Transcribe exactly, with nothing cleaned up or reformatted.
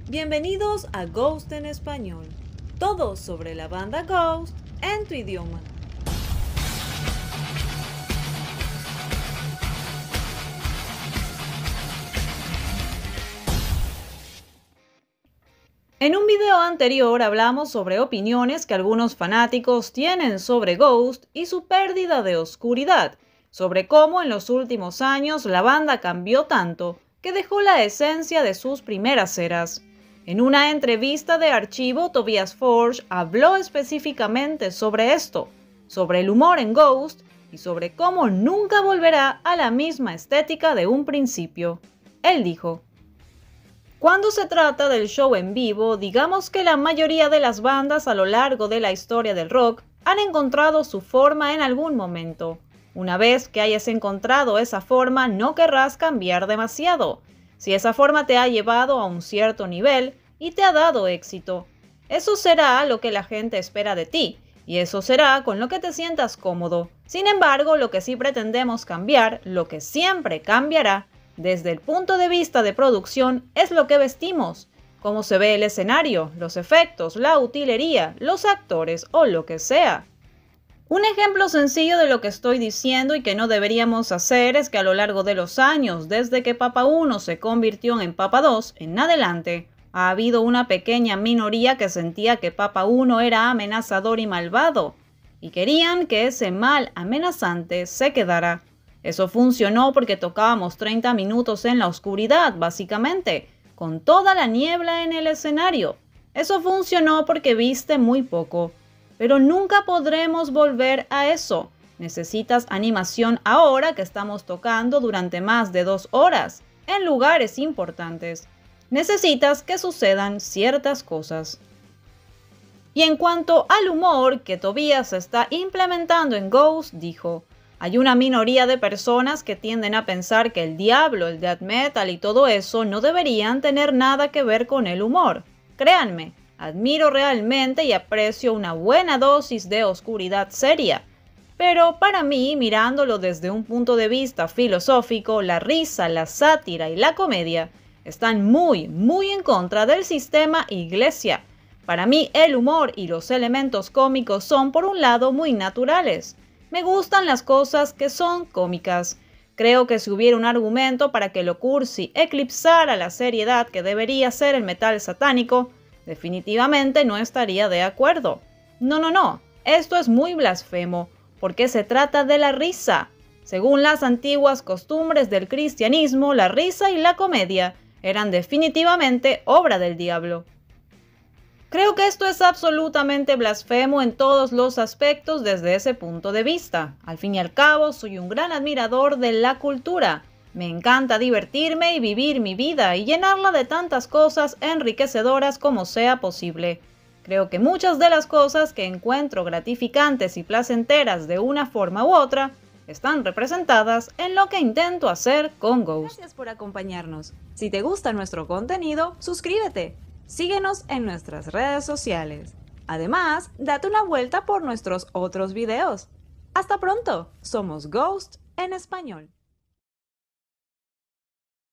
Bienvenidos a Ghost en Español, todo sobre la banda Ghost en tu idioma. En un video anterior hablamos sobre opiniones que algunos fanáticos tienen sobre Ghost y su pérdida de oscuridad, sobre cómo en los últimos años la banda cambió tanto que dejó la esencia de sus primeras eras. En una entrevista de archivo, Tobias Forge habló específicamente sobre esto, sobre el humor en Ghost y sobre cómo nunca volverá a la misma estética de un principio. Él dijo: cuando se trata del show en vivo, digamos que la mayoría de las bandas a lo largo de la historia del rock han encontrado su forma en algún momento. Una vez que hayas encontrado esa forma, no querrás cambiar demasiado. Si esa forma te ha llevado a un cierto nivel y te ha dado éxito, eso será lo que la gente espera de ti, y eso será con lo que te sientas cómodo. Sin embargo, lo que sí pretendemos cambiar, lo que siempre cambiará, desde el punto de vista de producción, es lo que vestimos, cómo se ve el escenario, los efectos, la utilería, los actores o lo que sea. Un ejemplo sencillo de lo que estoy diciendo y que no deberíamos hacer es que a lo largo de los años, desde que Papa uno se convirtió en Papa dos en adelante, ha habido una pequeña minoría que sentía que Papa uno era amenazador y malvado, y querían que ese mal amenazante se quedara. Eso funcionó porque tocábamos treinta minutos en la oscuridad, básicamente, con toda la niebla en el escenario. Eso funcionó porque viste muy poco. Pero nunca podremos volver a eso. Necesitas animación ahora que estamos tocando durante más de dos horas, en lugares importantes. Necesitas que sucedan ciertas cosas. Y en cuanto al humor que Tobias está implementando en Ghost, dijo: hay una minoría de personas que tienden a pensar que el diablo, el death metal y todo eso no deberían tener nada que ver con el humor. Créanme, admiro realmente y aprecio una buena dosis de oscuridad seria. Pero para mí, mirándolo desde un punto de vista filosófico, la risa, la sátira y la comedia están muy, muy en contra del sistema iglesia. Para mí, el humor y los elementos cómicos son, por un lado, muy naturales. Me gustan las cosas que son cómicas. Creo que si hubiera un argumento para que lo cursi eclipsara la seriedad que debería ser el metal satánico, definitivamente no estaría de acuerdo. No, no, no. Esto es muy blasfemo, porque se trata de la risa. Según las antiguas costumbres del cristianismo, la risa y la comedia eran definitivamente obra del diablo. Creo que esto es absolutamente blasfemo en todos los aspectos desde ese punto de vista. Al fin y al cabo, soy un gran admirador de la cultura. Me encanta divertirme y vivir mi vida y llenarla de tantas cosas enriquecedoras como sea posible. Creo que muchas de las cosas que encuentro gratificantes y placenteras de una forma u otra están representadas en lo que intento hacer con Ghost. Gracias por acompañarnos. Si te gusta nuestro contenido, suscríbete. Síguenos en nuestras redes sociales. Además, date una vuelta por nuestros otros videos. ¡Hasta pronto! Somos Ghost en Español.